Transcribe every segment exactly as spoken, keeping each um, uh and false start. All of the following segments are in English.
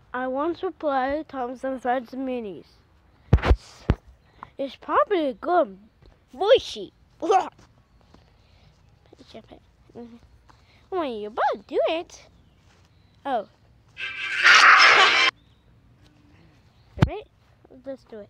I want to play Thomas and Friends Minis. It's, it's probably good. Voicey. Well, you're about to do it. Oh. Alright, let's do it.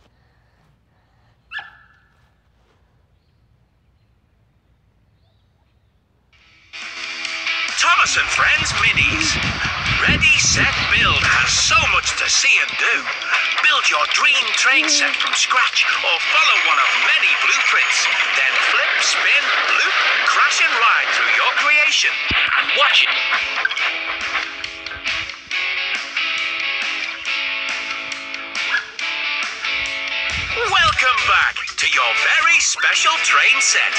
Thomas and Friends Minis. Ready, Set, Build has so much to see and do. Build your dream train set from scratch or follow one of many blueprints. Then flip, spin, loop, crash and ride through your creation. And watch it. Welcome back to your very special train set.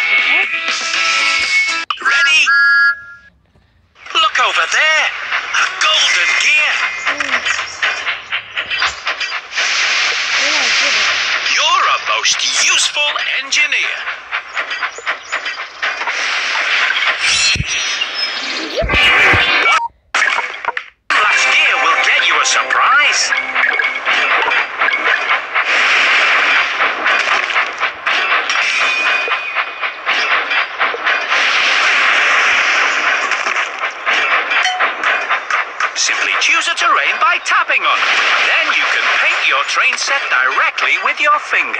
Ready? Look over there. A golden gear. You're a most useful engineer. Last gear will get you a surprise. Simply choose a terrain by tapping on it. Then you can paint your train set directly with your finger.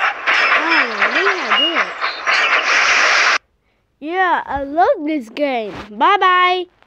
Oh, yeah, I love this game. Bye-bye.